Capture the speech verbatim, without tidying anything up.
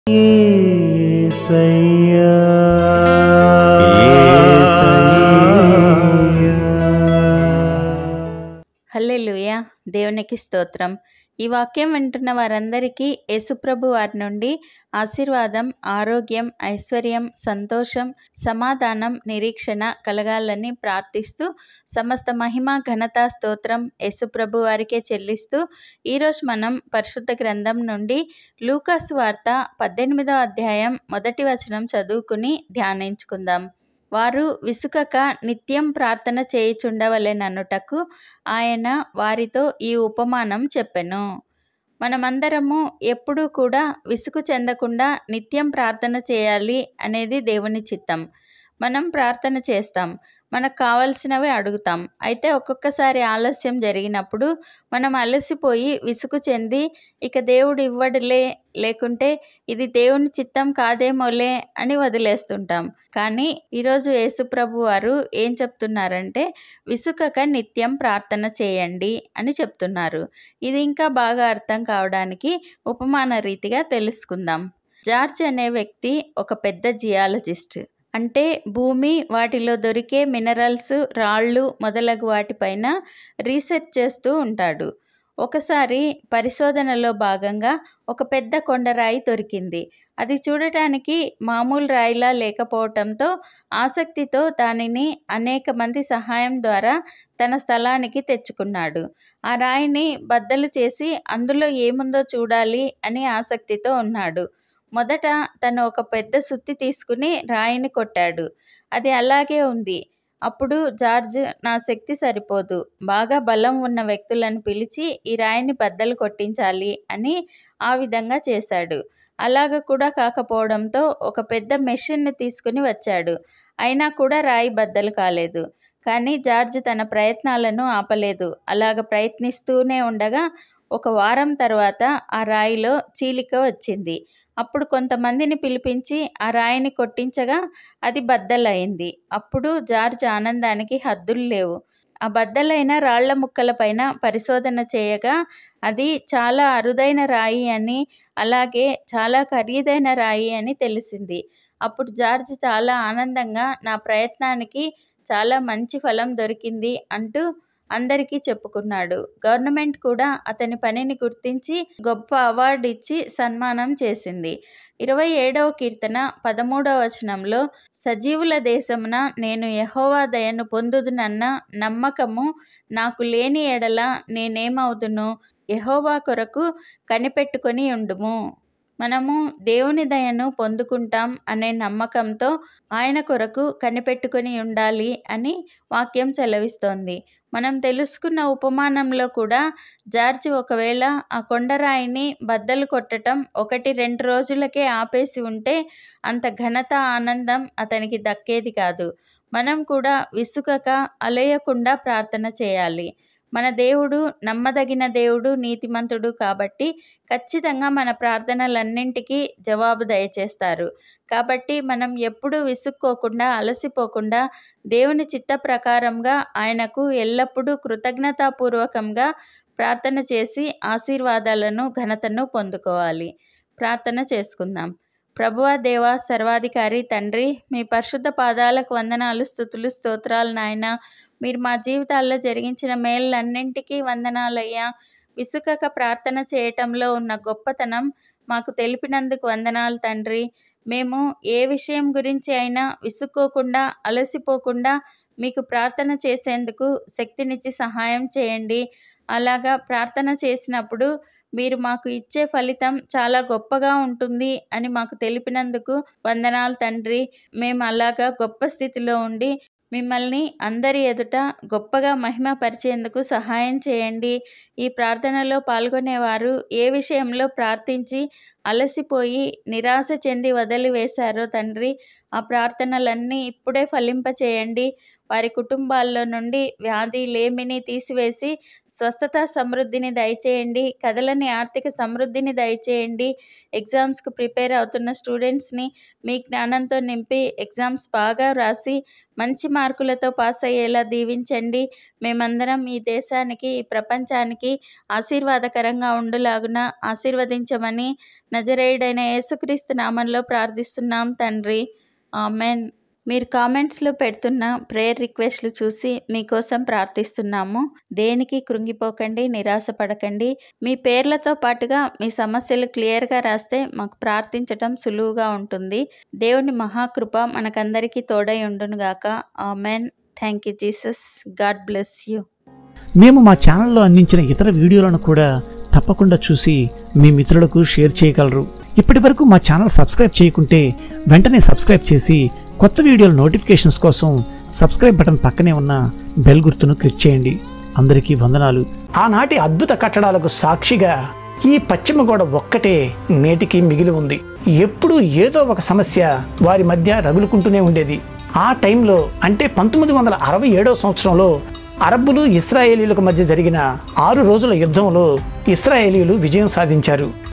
యేసయ్యా హల్లెలూయా. దేవునికి స్తోత్రం. ఈ వాక్యం వింటున్న వారందరికీ యేసుప్రభు వారి నుండి ఆశీర్వాదం, ఆరోగ్యం, ఐశ్వర్యం, సంతోషం, సమాధానం, నిరీక్షణ కలగాలని ప్రార్థిస్తూ సమస్త మహిమ, ఘనత, స్తోత్రం యేసుప్రభు వారికే చెల్లిస్తూ ఈరోజు మనం పరిశుద్ధ గ్రంథం నుండి లూకాసు వార్త పద్దెనిమిదవ అధ్యాయం మొదటి వచనం చదువుకుని ధ్యానించుకుందాం. వారు విసుకక నిత్యం ప్రార్థన చేయుచుండవలెననుటకు ఆయన వారితో ఈ ఉపమానం చెప్పెను. మనమందరము ఎప్పుడూ కూడా విసుగు చెందకుండా నిత్యం ప్రార్థన చేయాలి అనేది దేవుని చిత్తం. మనం ప్రార్థన చేస్తాం, మనకు కావలసినవి అడుగుతాం. అయితే ఒక్కొక్కసారి ఆలస్యం జరిగినప్పుడు మనం అలసిపోయి విసుగు చెంది ఇక దేవుడు ఇవ్వడులే, లేకుంటే ఇది దేవుని చిత్తం కాదేమోలే అని వదిలేస్తుంటాం. కానీ ఈరోజు యేసుప్రభు వారు ఏం చెప్తున్నారంటే విసుకక నిత్యం ప్రార్థన చేయండి అని చెప్తున్నారు. ఇది ఇంకా బాగా అర్థం కావడానికి ఉపమాన రీతిగా తెలుసుకుందాం. జార్జ్ అనే వ్యక్తి ఒక పెద్ద జియాలజిస్ట్. అంటే భూమి, వాటిలో దొరికే మినరల్స్, రాళ్ళు మొదలగు వాటిపైన రీసెర్చ్ చేస్తూ ఉంటాడు. ఒకసారి పరిశోధనలో భాగంగా ఒక పెద్ద కొండరాయి దొరికింది. అది చూడటానికి మామూలు రాయిలా లేకపోవటంతో ఆసక్తితో దానిని అనేక మంది సహాయం ద్వారా తన స్థలానికి తెచ్చుకున్నాడు. ఆ రాయిని బద్దలు చేసి అందులో ఏముందో చూడాలి అని ఆసక్తితో ఉన్నాడు. మొదట తను ఒక పెద్ద సుత్తి తీసుకుని రాయిని కొట్టాడు. అది అలాగే ఉంది. అప్పుడు జార్జ్, నా శక్తి సరిపోదు, బాగా బలం ఉన్న వ్యక్తులను పిలిచి ఈ రాయిని బద్దలు కొట్టించాలి అని ఆ విధంగా చేశాడు. అలాగ కూడా కాకపోవడంతో ఒక పెద్ద మెషిన్ని తీసుకుని వచ్చాడు. అయినా కూడా రాయి బద్దలు కాలేదు. కానీ జార్జ్ తన ప్రయత్నాలను ఆపలేదు. అలాగ ప్రయత్నిస్తూనే ఉండగా ఒక వారం తర్వాత ఆ రాయిలో చీలిక వచ్చింది. అప్పుడు కొంతమందిని పిలిపించి ఆ రాయిని కొట్టించగా అది బద్దలైంది. అప్పుడు జార్జ్ ఆనందానికి హద్దులు లేవు. ఆ బద్దలైన రాళ్ల ముక్కలపైన పరిశోధన చేయగా అది చాలా అరుదైన రాయి అని, అలాగే చాలా ఖరీదైన రాయి అని తెలిసింది. అప్పుడు జార్జ్ చాలా ఆనందంగా నా ప్రయత్నానికి చాలా మంచి ఫలం దొరికింది అంటూ అందరికీ చెప్పుకున్నాడు. గవర్నమెంట్ కూడా అతని పనిని గుర్తించి గొప్ప అవార్డు ఇచ్చి సన్మానం చేసింది. ఇరవై ఏడవ కీర్తన పదమూడవ వచనంలో, సజీవుల దేశమున నేను యెహోవా దయను పొందుదునన్న నమ్మకము నాకు లేని ఎడల నేనేమవుదును? యెహోవా కొరకు కనిపెట్టుకొని ఉండుము. మనము దేవుని దయను పొందుకుంటాం అనే నమ్మకంతో ఆయన కొరకు కనిపెట్టుకొని ఉండాలి అని వాక్యం సెలవిస్తోంది. మనం తెలుసుకున్న ఉపమానంలో కూడా జార్జ్ ఒకవేళ ఆ కొండరాయిని బద్దలు కొట్టడం ఒకటి రెండు రోజులకే ఆపేసి ఉంటే అంత ఘనత, ఆనందం అతనికి దక్కేది కాదు. మనం కూడా విసుగక అలయకుండా ప్రార్థన చేయాలి. మన దేవుడు నమ్మదగిన దేవుడు, నీతిమంతుడు కాబట్టి ఖచ్చితంగా మన ప్రార్థనలన్నింటికీ జవాబు దయచేస్తారు. కాబట్టి మనం ఎప్పుడూ విసుక్కోకుండా, అలసిపోకుండా దేవుని చిత్త ప్రకారంగా ఆయనకు ఎల్లప్పుడూ కృతజ్ఞతాపూర్వకంగా ప్రార్థన చేసి ఆశీర్వాదాలను, ఘనతను పొందుకోవాలి. ప్రార్థన చేసుకుందాం. ప్రభువా, దేవా, సర్వాధికారి తండ్రి, మీ పరిశుద్ధ పాదాలకు వందనాలు, స్తుతులు, స్తోత్రాలు నాయనా. మీరు మా జీవితాల్లో జరిగించిన మేళ్ళన్నింటికీ వందనాలయ్యా. విసుకక ప్రార్థన చేయటంలో ఉన్న గొప్పతనం మాకు తెలిపినందుకు వందనాలు తండ్రి. మేము ఏ విషయం గురించి అయినా విసుక్కోకుండా, అలసిపోకుండా మీకు ప్రార్థన చేసేందుకు శక్తినిచ్చి సహాయం చేయండి. అలాగా ప్రార్థన చేసినప్పుడు మీరు మాకు ఇచ్చే ఫలితం చాలా గొప్పగా ఉంటుంది అని మాకు తెలిపినందుకు వందనాలు తండ్రి. మేము అలాగా గొప్ప స్థితిలో ఉండి మిమ్మల్ని అందరి ఎదుట గొప్పగా మహిమపరిచేందుకు సహాయం చేయండి. ఈ ప్రార్థనలో పాల్గొనేవారు ఏ విషయంలో ప్రార్థించి అలసిపోయి నిరాశ చెంది వదిలివేశారో తండ్రి, ఆ ప్రార్థనలన్నీ ఇప్పుడే ఫలింపచేయండి. వారి కుటుంబాల్లో నుండి వ్యాధి, లేమిని తీసివేసి స్వస్థత సమృద్ధిని దయచేయండి. కదలని ఆర్థిక సమృద్ధిని దయచేయండి. ఎగ్జామ్స్‌కు ప్రిపేర్ అవుతున్న స్టూడెంట్స్‌ని మీ జ్ఞానంతో నింపి ఎగ్జామ్స్ బాగా వ్రాసి మంచి మార్కులతో పాస్ అయ్యేలా దీవించండి. మేమందరం ఈ దేశానికి, ఈ ప్రపంచానికి ఆశీర్వాదకరంగా ఉండులాగున ఆశీర్వదించమని నజరేయుడైన యేసుక్రీస్తు నామంలో ప్రార్థిస్తున్నాం తండ్రి. ఆమెన్. మీరు కామెంట్స్‌లో పెడుతున్న ప్రేయర్ రిక్వెస్ట్‌లు చూసి మీకోసం ప్రార్థిస్తున్నాము. దేనికి కృంగిపోకండి, నిరాశపడకండి. మీ పేర్లతో పాటుగా మీ సమస్యలు క్లియర్‌గా రాస్తే మాకు ప్రార్థించటం సులువుగా ఉంటుంది. దేవుని మహాకృప మనకందరికీ తోడై ఉండునుగాక. Amen. Thank you Jesus. God bless you. మేము మా ఛానల్లో అందించిన ఇతర వీడియోలను కూడా తప్పకుండా చూసి మీ మిత్రులకు షేర్ చేయగలరు. ఇప్పటి వరకు మా ఛానల్ సబ్స్క్రైబ్ చేయకుంటే వెంటనే సబ్స్క్రైబ్ చేసి కొత్త వీడియోల నోటిఫికేషన్స్ కోసం సబ్స్క్రైబ్ బటన్ పక్కనే ఉన్న బెల్ గుర్తును క్లిక్ చేయండి. అందరికీ వందనాలు. ఆనాటి అద్భుత కట్టడాలకు సాక్షిగా ఈ పశ్చిమ గోడ ఒక్కటే నేటికి మిగిలి ఉంది. ఎప్పుడూ ఏదో ఒక సమస్య వారి మధ్య రగులుకుంటూనే ఉండేది. ఆ టైంలో అంటే పంతొమ్మిది వందల అరవై ఏడవ సంవత్సరంలో అరబ్బులు ఇస్రాయేలీలకు మధ్య జరిగిన ఆరు రోజుల యుద్ధంలో ఇస్రాయేలీలు విజయం సాధించారు.